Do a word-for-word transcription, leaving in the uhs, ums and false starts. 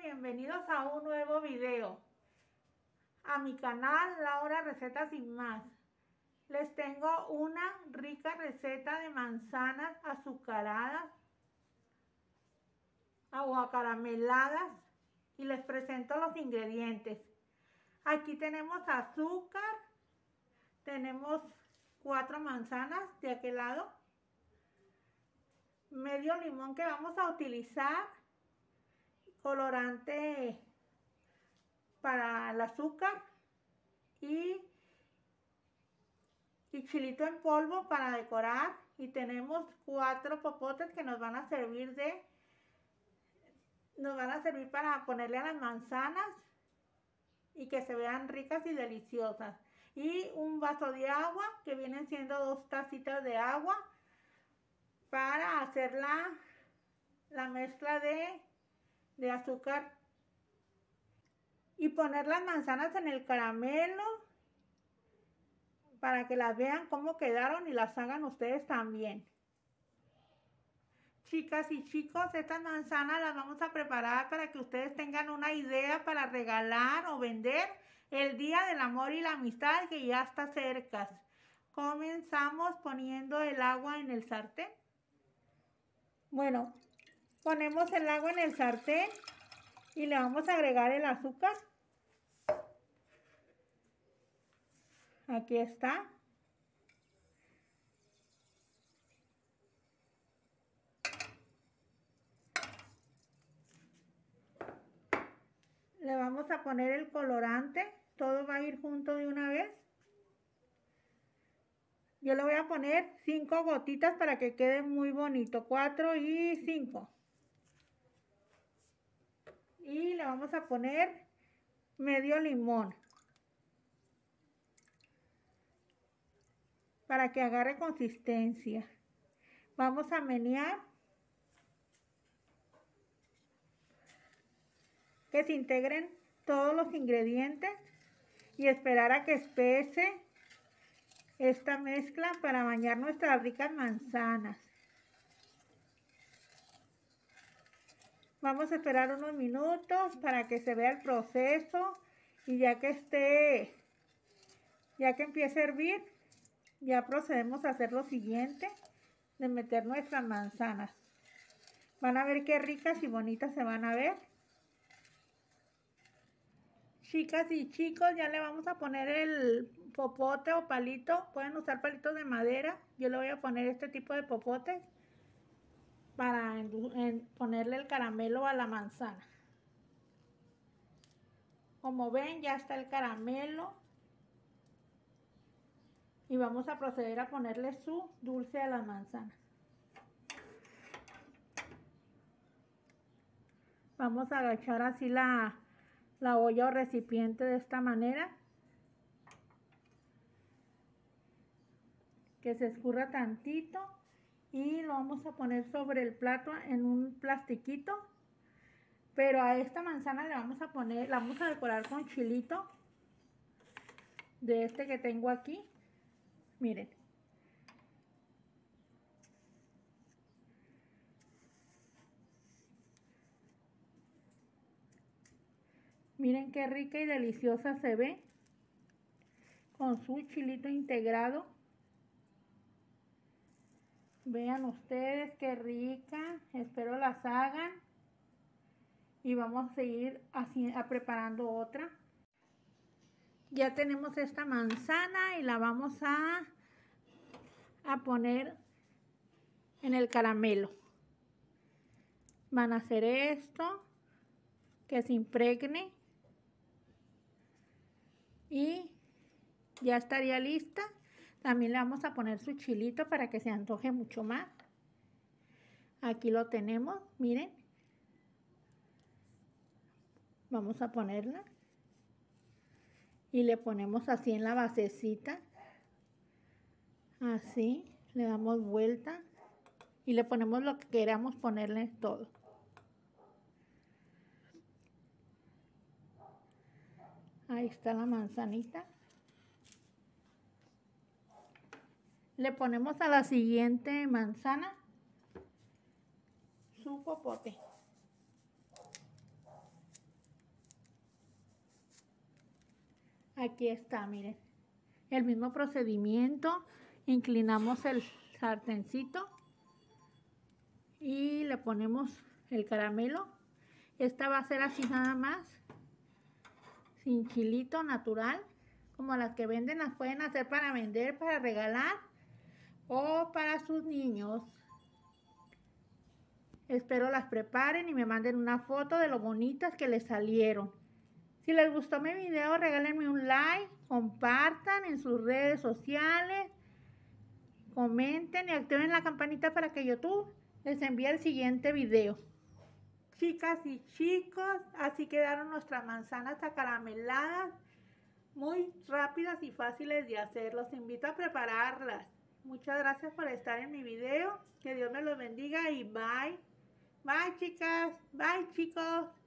bienvenidos a un nuevo video a mi canal Laura Receta Sin Más. Les tengo una rica receta de manzanas azucaradas o acarameladas y les presento los ingredientes. Aquí tenemos azúcar, tenemos cuatro manzanas de aquel lado, medio limón que vamos a utilizar, colorante para el azúcar y, y chilito en polvo para decorar, y tenemos cuatro popotes que nos van a servir de nos van a servir para ponerle a las manzanas y que se vean ricas y deliciosas, y un vaso de agua que vienen siendo dos tacitas de agua para hacer la, la mezcla de de azúcar y poner las manzanas en el caramelo para que las vean cómo quedaron y las hagan ustedes también. Chicas y chicos, estas manzanas las vamos a preparar para que ustedes tengan una idea para regalar o vender el Día del Amor y la Amistad, que ya está cerca. Comenzamos poniendo el agua en el sartén. Bueno, ponemos el agua en el sartén y le vamos a agregar el azúcar. Aquí está. Le vamos a poner el colorante. Todo va a ir junto de una vez. Yo le voy a poner cinco gotitas para que quede muy bonito. cuatro y cinco. Y le vamos a poner medio limón para que agarre consistencia. Vamos a menear que se integren todos los ingredientes y esperar a que espese esta mezcla para bañar nuestras ricas manzanas. Vamos a esperar unos minutos para que se vea el proceso, y ya que esté, ya que empiece a hervir, ya procedemos a hacer lo siguiente, de meter nuestras manzanas. Van a ver qué ricas y bonitas se van a ver. Chicas y chicos, ya le vamos a poner el popote o palito. Pueden usar palitos de madera. Yo le voy a poner este tipo de popotes para en, en ponerle el caramelo a la manzana. Como ven, ya está el caramelo. Y vamos a proceder a ponerle su dulce a las manzanas. Vamos a agachar así la, la olla o recipiente de esta manera, que se escurra tantito, y lo vamos a poner sobre el plato en un plastiquito. Pero a esta manzana le vamos a poner, la vamos a decorar con chilito de este que tengo aquí. Miren. Miren qué rica y deliciosa se ve con su chilito integrado. Vean ustedes qué rica. Espero las hagan. Y vamos a seguir así, a preparando otra. Ya tenemos esta manzana y la vamos a, a poner en el caramelo. Van a hacer esto, que se impregne, y ya estaría lista. También le vamos a poner su chilito para que se antoje mucho más. Aquí lo tenemos, miren. Vamos a ponerla y le ponemos así en la basecita. Así, le damos vuelta y le ponemos lo que queramos ponerle todo. Ahí está la manzanita. Le ponemos a la siguiente manzana su popote. Aquí está, miren. El mismo procedimiento. Inclinamos el sartencito y le ponemos el caramelo. Esta va a ser así nada más, sin chilito, natural, como las que venden. Las pueden hacer para vender, para regalar o para sus niños. Espero las preparen y me manden una foto de lo bonitas que les salieron. Si les gustó mi video, regálenme un like, compartan en sus redes sociales, comenten y activen la campanita para que YouTube les envíe el siguiente video. Chicas y chicos, así quedaron nuestras manzanas acarameladas, muy rápidas y fáciles de hacer. Los invito a prepararlas. Muchas gracias por estar en mi video. Que Dios me los bendiga y bye. Bye, chicas. Bye, chicos.